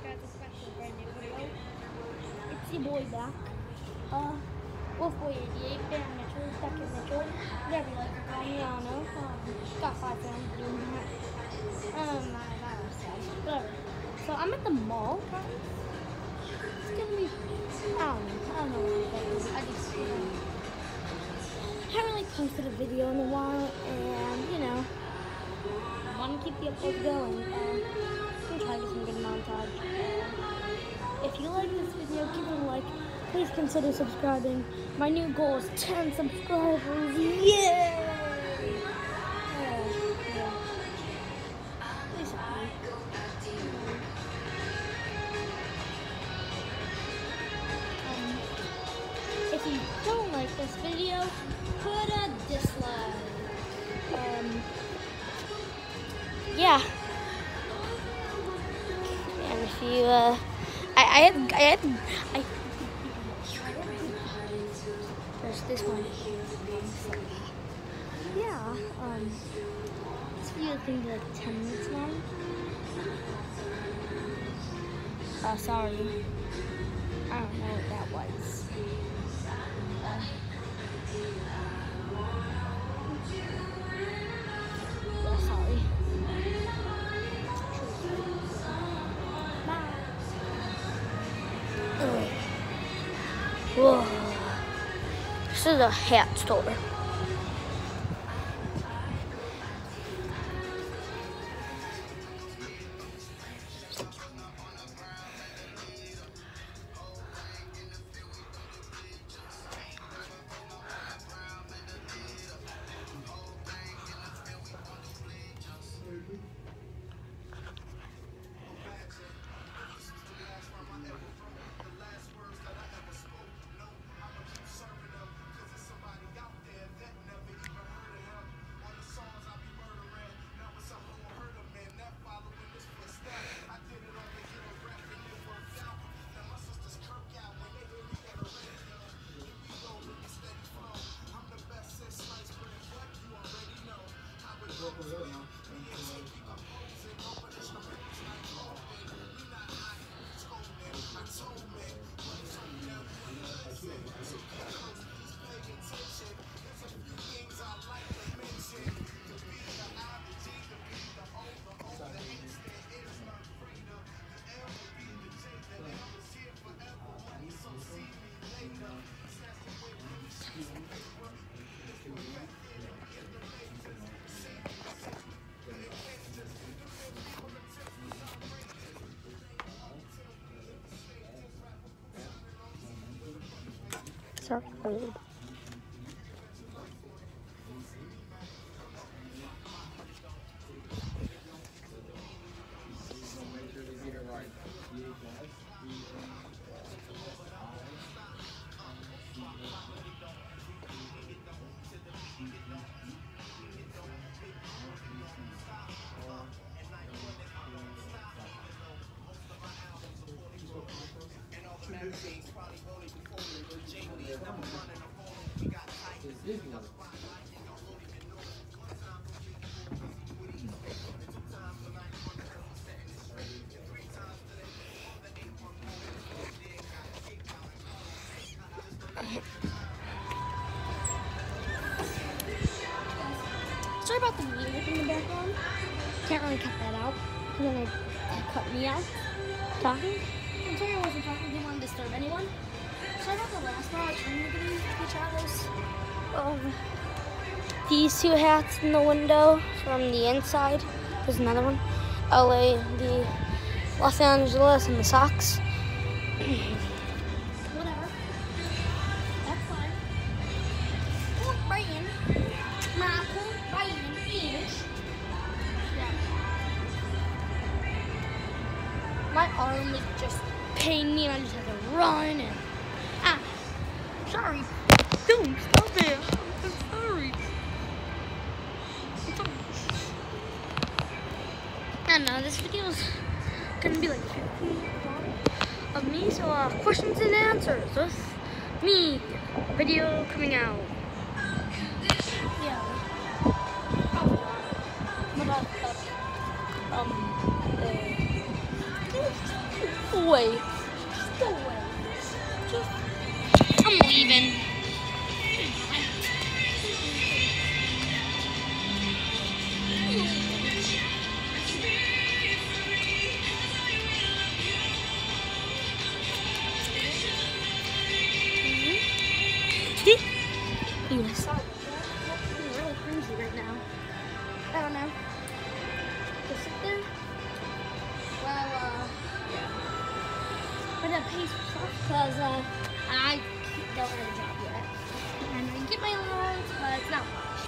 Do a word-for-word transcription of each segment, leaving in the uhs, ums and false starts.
guys, welcome back to a brand new video. It's your boy back. Uh, Wolf Boy eighty-eight, Baron Mitchell, Beckett Mitchell, whatever you like to call me, I don't know. Um, got five fans doing that. Um, I, I was sad, whatever. So I'm at the mall, guys. It's gonna be, I don't know, I don't know what it is. I just, you know, haven't really posted a video in a while, and, you know, I want to keep the upload going. Um, I'm gonna try to get some good montage. Uh, if you like this video, give it a like. Please consider subscribing. My new goal is ten subscribers. Yay! Yeah, yeah. Please help me. Um, if you don't like this video, put a dislike. Um, yeah. And if you, uh, I, I had, I had, I. There's this one. Yeah, um, this video is going to be like ten minutes long. Uh, sorry. I don't know what that was. Uh, yeah, sorry. Bye. Whoa. This is a hat store. Sorry. Sorry about the music in the background. Can't really cut that out because then it cut me out talking. I'm sorry I wasn't talking. Didn't want to disturb anyone. Sorry about the last one. I was trying to get each other's. Um, these two hats in the window from the inside. There's another one. L A, the Los Angeles, and the socks. My arm is just paining me and I just have to run and ah sorry. Don't stop it. I'm sorry. I'm sorry. I don't know, this video is gonna be like fifteen minutes of me, so uh questions and answers with me. Video coming out. Yeah. What about um uh, away. Just go away. Just, I'm leaving. Yes. I'm really cringy right now. I don't know. Just sit there. Well, uh, yeah. But that pays off because uh, I don't have a job yet. And I get my allowance, but it's not much.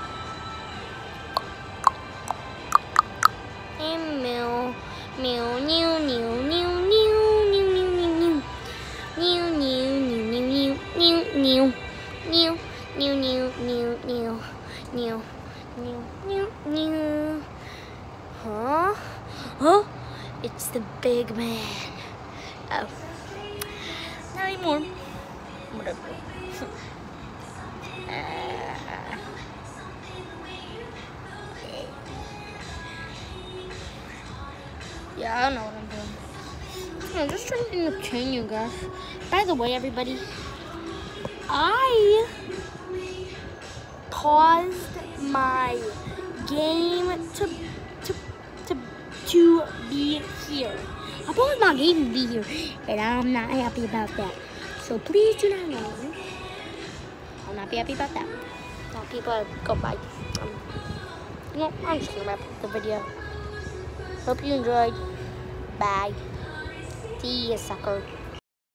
And meow, meow, meow, meow, meow, meow, meow, meow, meow, meow, meow, meow, meow, meow. New, new, new, new, new, new, new, new, new. Huh? Huh? It's the big man. Oh. Not anymore. Whatever. uh, yeah, I don't know what I'm doing. I'm just trying to entertain you guys. By the way, everybody, I paused my game to to to to be here. I paused my game to be here, and I'm not happy about that. So please do not know. I'll not be happy about that. Now people go bye. Um, no, I'm just gonna wrap up the video. Hope you enjoyed. Bye. See ya, sucker.